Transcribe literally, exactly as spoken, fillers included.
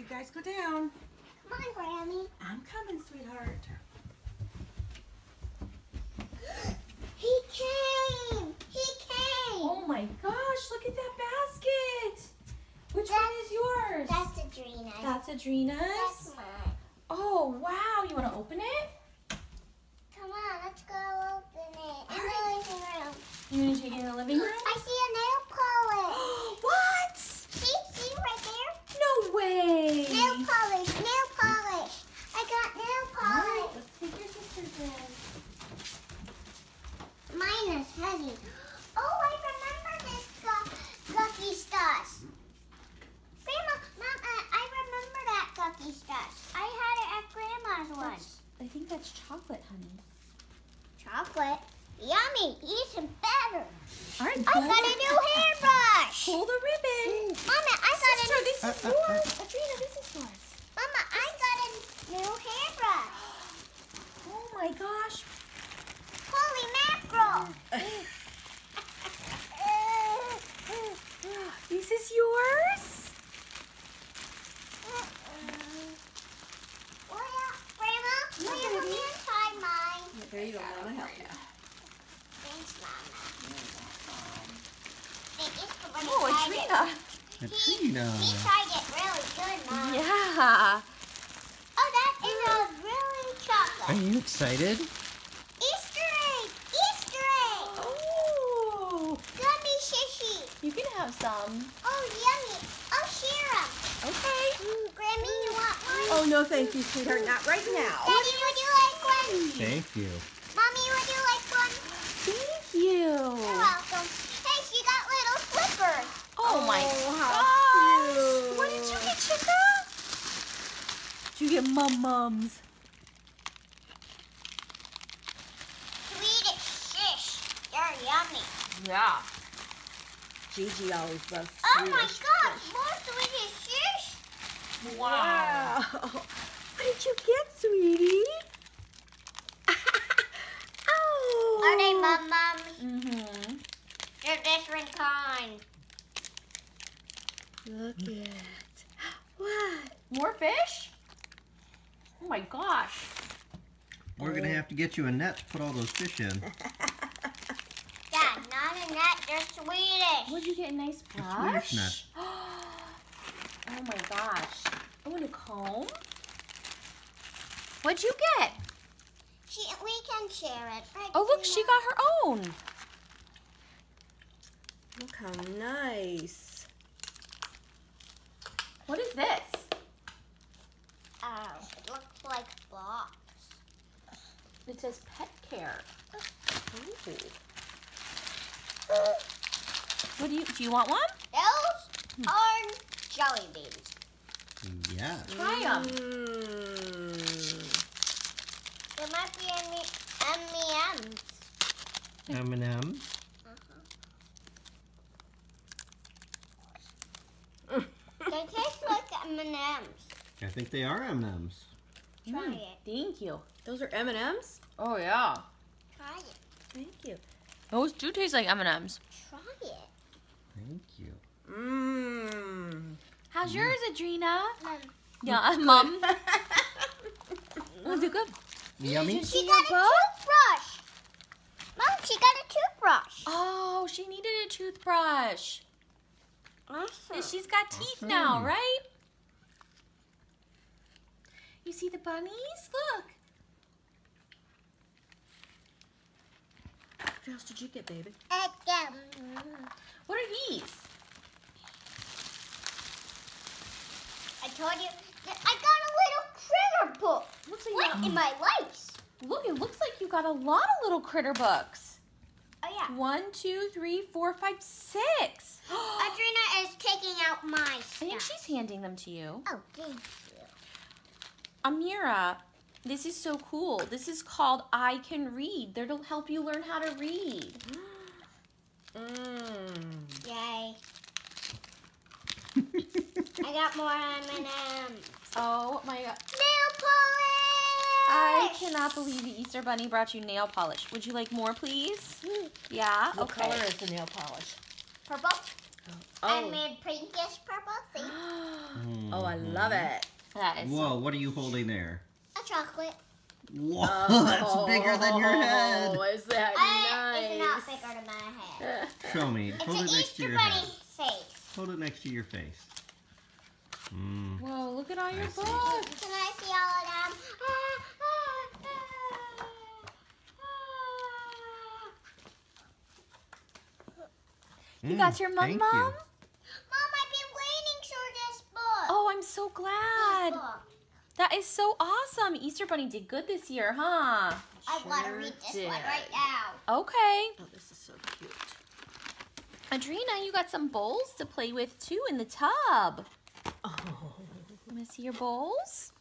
you guys go down. Come on, Grammy. I'm coming, sweetheart. He came. He came. Oh my gosh, look at that basket. Which That's- one is yours? That's Adrena. That's Adrena's? That's mine. Oh, wow. You want to open it? Come on, let's go open it. In the living room. You want to take it in the living room? I see a nail polish. What? See, see right there? No way. Nail polish, nail polish. I got nail All right, polish. let's take your sister's in. Mine is heavy. Oh, I remember this gu- Gucky Stuss. Grandma, Mama, I remember that Gucky Stuss. I had it at Grandma's once. I think that's chocolate, honey. Chocolate? Yummy, even better. All right, I got a new hairbrush. pull the ribbon. Mama, I got a Sister, new... this is Uh, uh, yours. Adrena, this is yours. Mama, I got a new hairbrush. Oh my gosh. Holy mackerel. This is yours? Well, Grandma, will you help me untie mine? There you go, Mama, help you. Thanks, Mama. Thanks for running Oh, by it. Adrena. He, Adrena. he tried it really good, Mom. Yeah. Oh, that is a really Are chocolate. you excited? Easter egg! Easter egg! Oh, Gummy shishy. you can have some. Oh, yummy. I'll share them. Okay. Mm, Grammy, you want one? Oh, no, thank you, sweetheart. Not right now. Daddy, would you like one? Thank you. Mommy, would you like one? Thank you. You're welcome. Hey, she got little flippers. Oh, my how gosh. cute. What did you get, Chica? Did you get mum mums? Swedish shish. They're yummy. Yeah. Gigi always loves Oh my Swedish God, fish. more Swedish shish. Wow. What did you get, sweetie? Oh. Are they mum mums? Mm-hmm. They're different kinds. Look at what? More fish? Oh my gosh. We're going to have to get you a net to put all those fish in. Dad, not a net, they're Swedish. Would you get a nice Swedish brush? nut. Oh my gosh. Oh, and a comb? What'd you get? She, we can share it. Right, Oh, look, she Gina? got her own. Look how nice. What is this? Oh, it looks like box. It says pet care. Ooh. What do you, do you want one? Those are jelly babies. Yeah. Try them. Mm. There might be any M and M's. M and M's. They taste like M and M's. I think they are M and M's. Try Mm, it. Thank you. Those are M and M's? Oh, yeah. Try it. Thank you. Those do taste like M and M's. Try it. Thank you. Mmm. How's yours, Adrena? Mom. Yeah, Mom. Was it good? Yummy? She got a toothbrush. Mom, she got a toothbrush. Oh, she needed a toothbrush. Awesome. She's got teeth Awesome. now, right? You see the bunnies? Look. What else did you get, baby? Again. What are these? I told you that I got a little critter book. Looks like What you in my life? Look, it looks like you got a lot of little critter books. Oh yeah. One, two, three, four, five, six. Adrena is taking out my I stuff. think she's handing them to you. Oh, thank you. Amira, this is so cool. This is called I Can Read. They're to help you learn how to read. Mmm. Yay. I got more M and M's. Oh my god. Nail polish! I cannot believe the Easter Bunny brought you nail polish. Would you like more, please? Yeah? What Okay. color is the nail polish? Purple? I Oh. made pinkish purple. See? Oh, I love it. That is Whoa, what are you holding there? A chocolate. Whoa, that's bigger than your head. Oh, is that I, nice? It's not bigger than my head. Show me. It's Hold an it next to Easter your bunny head. face. Hold it next to your face. Mm. Whoa, look at all your I see. books. Can I see all of them? Ah, ah, ah, You got your mum, Thank Mom? you. Mom, I've been waiting for this book. Oh, I'm so glad. This book. That is so awesome. Easter Bunny did good this year, huh? I want to Sure read this did. one right now. Okay. Oh, this is so cute. Adrena, you got some bowls to play with too in the tub. Oh. Want to see your bowls?